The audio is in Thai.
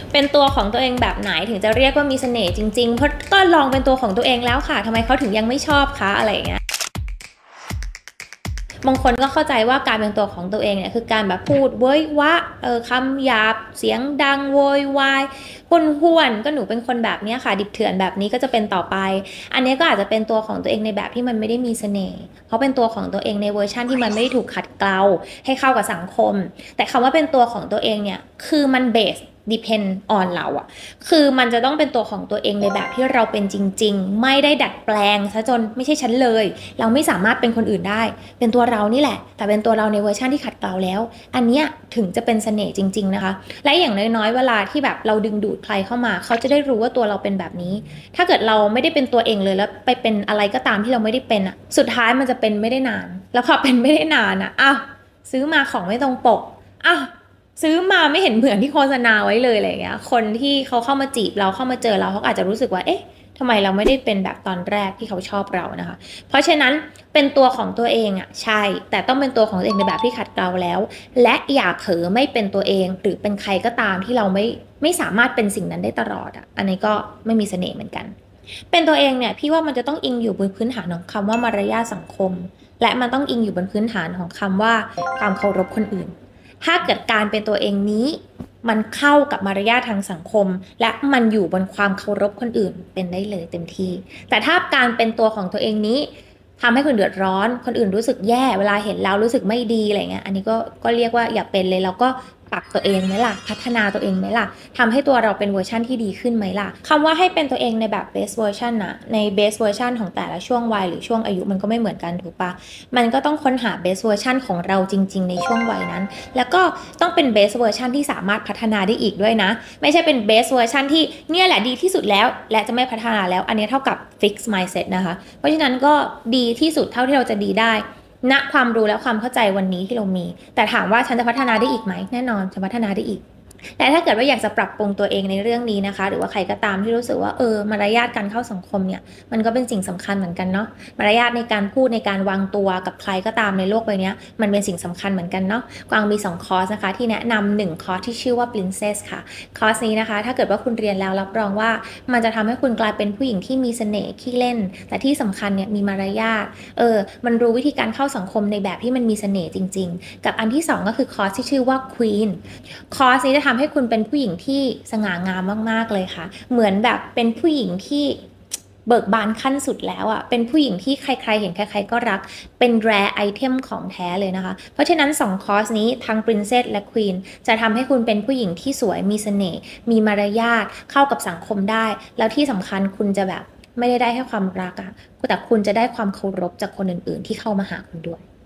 เป็นตัวของตัวเองแบบไหนถึงจะเรียกว่ามีเสน่ห์จริงๆเพราะก็ลองเป็นตัวของตัวเองแล้วค่ะทำไมเขาถึงยังไม่ชอบคะอะไรอย่างเงี้ยบางคนก็เข้าใจว่าการเป็นตัวของตัวเองเนี่ยคือการแบบพูดเว้ยวะคำหยาบเสียงดังโวยวายห้วนก็หนูเป็นคนแบบนี้ค่ะดิบเถื่อนแบบนี้ก็จะเป็นต่อไปอันนี้ก็อาจจะเป็นตัวของตัวเองในแบบที่มันไม่ได้มีเสน่ห์เพราะเป็นตัวของตัวเองในเวอร์ชั่นที่มันไม่ได้ถูกขัดเกลาให้เข้ากับสังคมแต่คำว่าเป็นตัวของตัวเองเนี่ยคือมันเบสdepend on เราอะคือมันจะต้องเป็นตัวของตัวเองในแบบที่เราเป็นจริงๆไม่ได้ดัดแปลงซะจนไม่ใช่ฉันเลยเราไม่สามารถเป็นคนอื่นได้เป็นตัวเรานี่แหละแต่เป็นตัวเราในเวอร์ชันที่ขัดเกลาแล้วอันเนี้ยถึงจะเป็นเสน่ห์จริงๆนะคะและอย่างน้อยๆเวลาที่แบบเราดึงดูดใครเข้ามาเขาจะได้รู้ว่าตัวเราเป็นแบบนี้ถ้าเกิดเราไม่ได้เป็นตัวเองเลยแล้วไปเป็นอะไรก็ตามที่เราไม่ได้เป็นอะสุดท้ายมันจะเป็นไม่ได้นานแล้วพอเป็นไม่ได้นานอะอ้าวซื้อมาของไม่ตรงปกอ้าวซื้อมาไม่เห็นเหมือนที่โฆษณาไว้เลยอะไรอย่างเงี้ยคนที่เขาเข้ามาจีบเราเข้ามาเจอเราเขาอาจจะรู้สึกว่าเอ๊ะทำไมเราไม่ได้เป็นแบบตอนแรกที่เขาชอบเรานะคะเพราะฉะนั้นเป็นตัวของตัวเองอ่ะใช่แต่ต้องเป็นตัวของตัวเองในแบบที่ขัดเกลาแล้วและอย่าเผลอไม่เป็นตัวเองหรือเป็นใครก็ตามที่เราไม่สามารถเป็นสิ่งนั้นได้ตลอดอ่ะอันนี้ก็ไม่มีเสน่ห์เหมือนกันเป็นตัวเองเนี่ยพี่ว่ามันจะต้องอิงอยู่บนพื้นฐานของคำว่ามารยาทสังคมและมันต้องอิงอยู่บนพื้นฐานของคำว่าความเคารพคนอื่น ถ้าเกิดการเป็นตัวเองนี้มันเข้ากับมารยาททางสังคมและมันอยู่บนความเคารพคนอื่นเป็นได้เลยเต็มที่แต่ถ้าการเป็นตัวของตัวเองนี้ทำให้คนเดือดร้อนคนอื่นรู้สึกแย่เวลาเห็นเรารู้สึกไม่ดีอะไรเงี้ยอันนี้ก็เรียกว่าอย่าเป็นเลยเราก็ปรับตัวเองไหมล่ะพัฒนาตัวเองไหมล่ะทำให้ตัวเราเป็นเวอร์ชั่นที่ดีขึ้นไหมล่ะคำว่าให้เป็นตัวเองในแบบ best version นะใน best version ของแต่ละช่วงวัยหรือช่วงอายุมันก็ไม่เหมือนกันถูกปะมันก็ต้องค้นหา best version ของเราจริงๆในช่วงวัยนั้นแล้วก็ต้องเป็น best version ที่สามารถพัฒนาได้อีกด้วยนะไม่ใช่เป็น best version ที่เนี่ยแหละดีที่สุดแล้วและจะไม่พัฒนาแล้วอันนี้เท่ากับ fix mindset นะคะเพราะฉะนั้นก็ดีที่สุดเท่าที่เราจะดีได้ณความรู้และความเข้าใจวันนี้ที่เรามีแต่ถามว่าฉันจะพัฒนาได้อีกไหมแน่นอนจะพัฒนาได้อีกแต่ถ้าเกิดว่าอยากจะปรับปรุงตัวเองในเรื่องนี้นะคะหรือว่าใครก็ตามที่รู้สึกว่ามารยาทการเข้าสังคมเนี่ยมันก็เป็นสิ่งสำคัญเหมือนกันเนาะมารยาทในการพูดในการวางตัวกับใครก็ตามในโลกใบนี้มันเป็นสิ่งสำคัญเหมือนกันเนาะกวางมี2คอร์สนะคะที่แนะนำ1คอร์สที่ชื่อว่า Princess ค่ะคอร์สนี้นะคะถ้าเกิดว่าคุณเรียนแล้วรับรองว่ามันจะทำให้คุณกลายเป็นผู้หญิงที่มีเสน่ห์ขี้เล่นแต่ที่สำคัญเนี่ยมีมารยาทมันรู้วิธีการเข้าสังคมในแบบที่มันมีเสน่ห์จริงๆกับอันที่2ก็คือคอร์สที่ชื่อว่า Queen คอร์สนี้จะทำให้คุณเป็นผู้หญิงที่สง่างามมากๆเลยค่ะเหมือนแบบเป็นผู้หญิงที่เบิกบานขั้นสุดแล้วอ่ะเป็นผู้หญิงที่ใครๆเห็นใครๆก็รักเป็นแรร์ไอเทมของแท้เลยนะคะเพราะฉะนั้น2คอร์สนี้ทั้ง Princess และ Queen จะทำให้คุณเป็นผู้หญิงที่สวยมีเสน่ห์มีมารยาทเข้ากับสังคมได้แล้วที่สำคัญคุณจะแบบไม่ได้แค่ความรักอะแต่คุณจะได้ความเคารพจากคนอื่นๆที่เข้ามาหาคุณด้วย